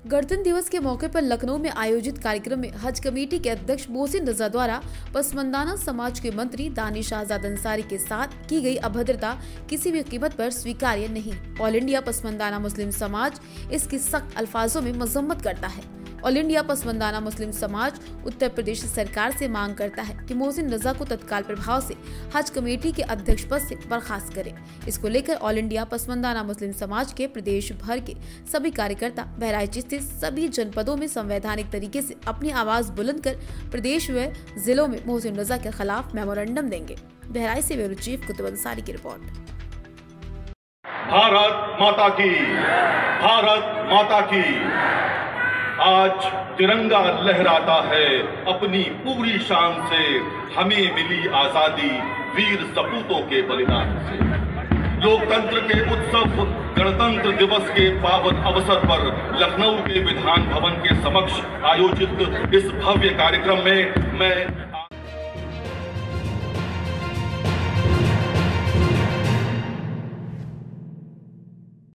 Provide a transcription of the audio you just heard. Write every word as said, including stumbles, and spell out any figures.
गणतंत्र दिवस के मौके पर लखनऊ में आयोजित कार्यक्रम में हज कमेटी के अध्यक्ष मोहसिन रजा द्वारा पसमानदा समाज के मंत्री दानिश आजाद अंसारी के साथ की गई अभद्रता किसी भी कीमत पर स्वीकार्य नहीं। ऑल इंडिया पसमानदा मुस्लिम समाज इसकी सख्त अल्फाजों में मजम्मत करता है। ऑल इंडिया पसमानदा मुस्लिम समाज उत्तर प्रदेश सरकार से मांग करता है कि मोहसिन रजा को तत्काल प्रभाव से हज कमेटी के अध्यक्ष पद से बर्खास्त करे। इसको लेकर ऑल इंडिया पसमानदा मुस्लिम समाज के प्रदेश भर के सभी कार्यकर्ता बहराइच स्थित सभी जनपदों में संवैधानिक तरीके से अपनी आवाज बुलंद कर प्रदेश व जिलों में मोहसिन रजा के खिलाफ मेमोरेंडम देंगे। बहराइच से ब्यूरो चीफ कुतुब अंसारी की रिपोर्ट। भारत माता की, भारत माता की। आज तिरंगा लहराता है अपनी पूरी शान से, हमें मिली आजादी वीर सपूतों के बलिदान से। लोकतंत्र के उत्सव गणतंत्र दिवस के पावन अवसर पर लखनऊ के विधान भवन के समक्ष आयोजित इस भव्य कार्यक्रम में मैं